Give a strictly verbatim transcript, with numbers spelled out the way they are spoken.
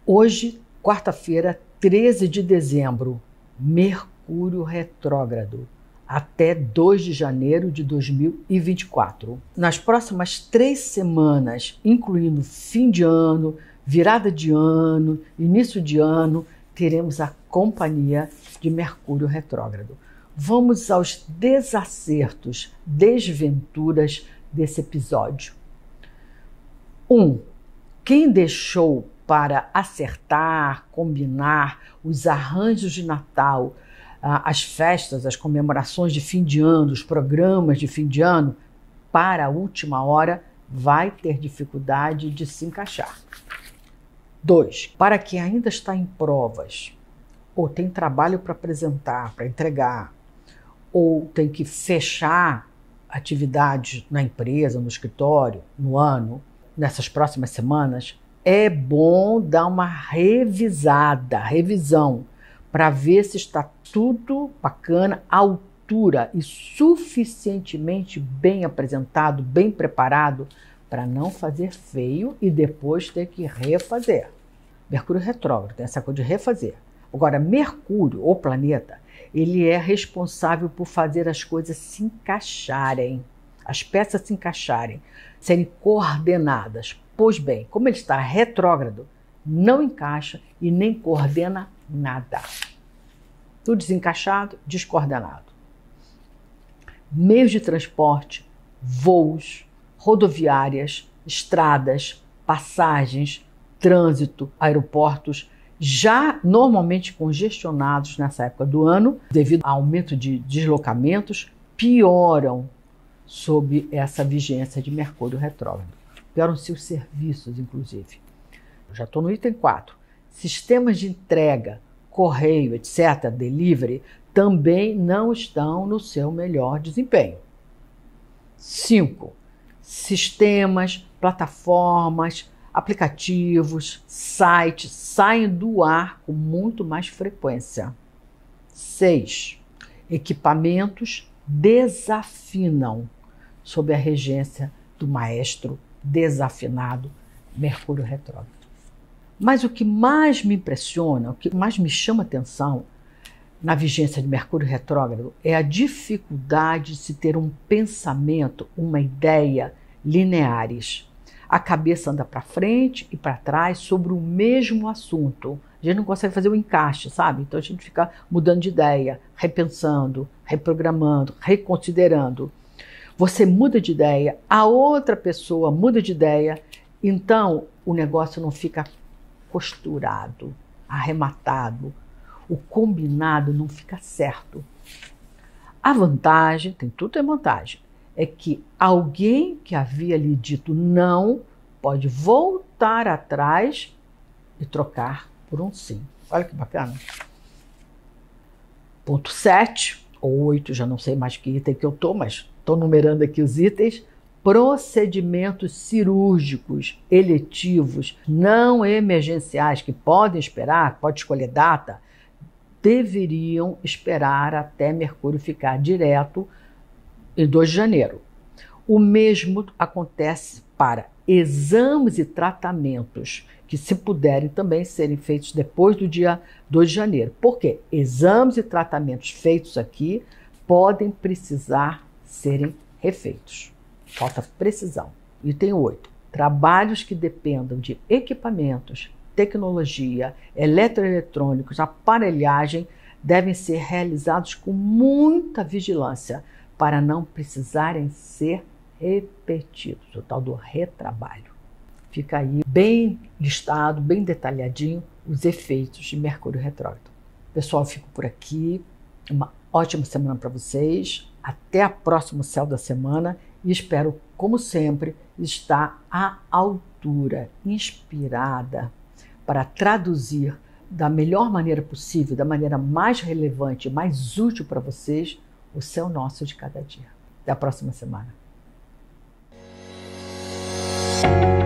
Hoje, quarta-feira, treze de dezembro, Mercúrio retrógrado, até dois de janeiro de dois mil e vinte e quatro. Nas próximas três semanas, incluindo fim de ano, virada de ano, início de ano, teremos a companhia de Mercúrio retrógrado. Vamos aos desacertos, desventuras desse episódio. um. Quem deixou para acertar, combinar os arranjos de Natal, as festas, as comemorações de fim de ano, os programas de fim de ano, para a última hora, vai ter dificuldade de se encaixar. dois. Para quem ainda está em provas, ou tem trabalho para apresentar, para entregar, ou tem que fechar atividades na empresa, no escritório, no ano, nessas próximas semanas, é bom dar uma revisada, revisão, para ver se está tudo bacana, à altura e suficientemente bem apresentado, bem preparado, para não fazer feio e depois ter que refazer. Mercúrio retrógrado tem essa coisa de refazer. Agora, Mercúrio, o planeta, ele é responsável por fazer as coisas se encaixarem, as peças se encaixarem, serem coordenadas. Pois bem, como ele está retrógrado, não encaixa e nem coordena nada. Tudo desencaixado, descoordenado. Meios de transporte, voos, rodoviárias, estradas, passagens, trânsito, aeroportos, já normalmente congestionados nessa época do ano, devido ao aumento de deslocamentos, pioram sob essa vigência de Mercúrio retrógrado. Pioram-se os serviços, inclusive. Eu já estou no item quatro. Sistemas de entrega, correio, etcétera, delivery, também não estão no seu melhor desempenho. cinco. Sistemas, plataformas, aplicativos, sites saem do ar com muito mais frequência. seis. Equipamentos desafinam sob a regência do maestro desafinado Mercúrio retrógrado. Mas o que mais me impressiona, o que mais me chama atenção na vigência de Mercúrio retrógrado é a dificuldade de se ter um pensamento, uma ideia lineares. A cabeça anda para frente e para trás sobre o mesmo assunto. A gente não consegue fazer o encaixe, sabe? Então a gente fica mudando de ideia, repensando, reprogramando, reconsiderando. Você muda de ideia, a outra pessoa muda de ideia, então o negócio não fica costurado, arrematado, o combinado não fica certo. A vantagem, tem tudo é vantagem, é que alguém que havia lhe dito não pode voltar atrás e trocar por um sim. Olha que bacana. Ponto sete, ou oito, já não sei mais que item que eu estou, mas estou numerando aqui os itens. Procedimentos cirúrgicos, eletivos, não emergenciais, que podem esperar, pode escolher data, deveriam esperar até Mercúrio ficar direto em dois de janeiro. O mesmo acontece para exames e tratamentos, que se puderem também serem feitos depois do dia dois de janeiro. Por quê? Exames e tratamentos feitos aqui podem precisar serem refeitos. Falta precisão. Item oito. Trabalhos que dependam de equipamentos, tecnologia, eletroeletrônicos, aparelhagem devem ser realizados com muita vigilância para não precisarem ser repetidos, o tal do retrabalho. Fica aí bem listado, bem detalhadinho os efeitos de Mercúrio retrógrado. Pessoal, eu fico por aqui. Uma ótima semana para vocês. Até a próxima Céu da Semana e espero, como sempre, estar à altura, inspirada, para traduzir da melhor maneira possível, da maneira mais relevante, mais útil para vocês, o Céu Nosso de cada dia. Até a próxima semana.